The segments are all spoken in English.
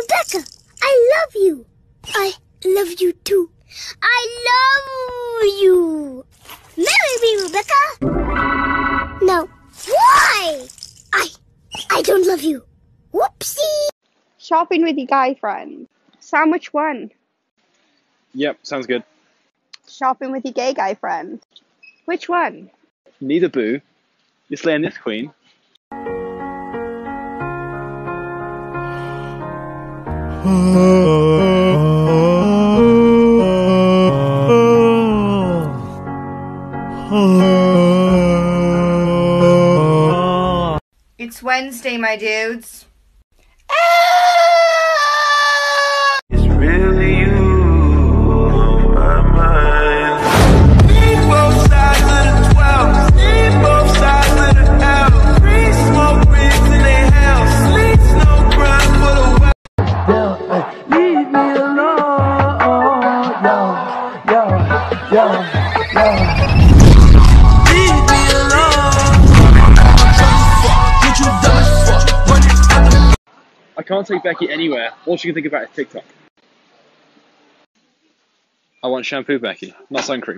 Rebecca, I love you. I love you too. I love you. Marry me, Rebecca. No. Why? I don't love you. Whoopsie. Shopping with your guy friend. Sam, which one? Yep, sounds good. Shopping with your gay guy friend. Which one? Neither, boo. You're slaying this queen. It's Wednesday, my dudes. It's really you on my mind. Need both sides of the 12, need both sides of the L. Free smoke rings in their house, sleeps no crime for the well. Leave me alone, yo. Leave me alone. Did you die? I can't take Becky anywhere. All she can think about is TikTok. I want shampoo, Becky, not sun cream.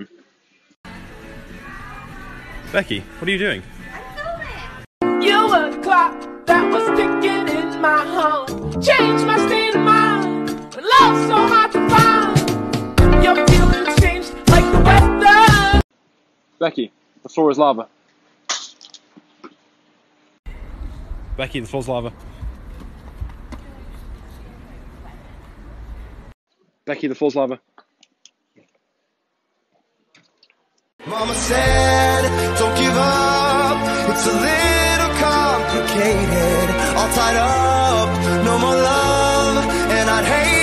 Becky, what are you doing? You were the clock that was ticking in my home. Changed my state of mind. But love's so hard to find. Your feelings changed like the weather. Becky, the floor is lava. Becky, the floor's lava. Becky, the floor's lava. Mama said, don't give up. It's a little complicated. All tied up, no more love. And I'd hate